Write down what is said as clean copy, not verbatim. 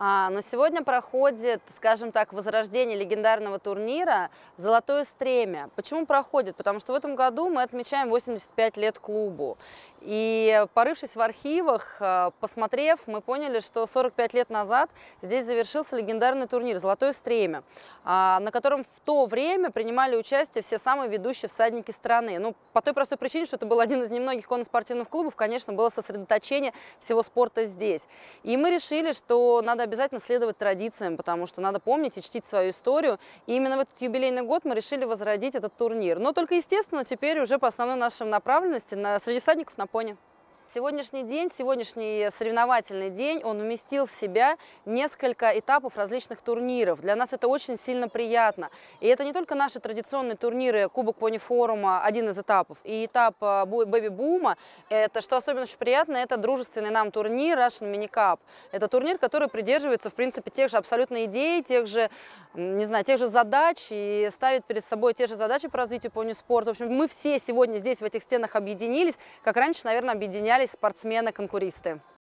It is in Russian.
Но сегодня проходит, скажем так, возрождение легендарного турнира «Золотое стремя». Почему проходит? Потому что в этом году мы отмечаем 85 лет клубу. И порывшись в архивах, посмотрев, мы поняли, что 45 лет назад здесь завершился легендарный турнир «Золотое стремя», на котором в то время принимали участие все самые ведущие всадники страны. Ну, по той простой причине, что это был один из немногих конно-спортивных клубов, конечно, было сосредоточение всего спорта здесь. И мы решили, что надо обязательно следовать традициям, потому что надо помнить и чтить свою историю. И именно в этот юбилейный год мы решили возродить этот турнир. Но только, естественно, теперь уже по основной нашей направленности среди всадников на пони. Сегодняшний день, сегодняшний соревновательный день, он вместил в себя несколько этапов различных турниров. Для нас это очень сильно приятно. И это не только наши традиционные турниры, Кубок пони-форума, один из этапов, и этап бэби-бума. Это, что особенно очень приятно, это дружественный нам турнир Russian Mini Cup. Это турнир, который придерживается, в принципе, тех же абсолютно идей, тех же, не знаю, тех же задач и ставит перед собой те же задачи по развитию пони-спорта. В общем, мы все сегодня здесь, в этих стенах, объединились, как раньше, наверное, объединялись спортсмены-конкуристы.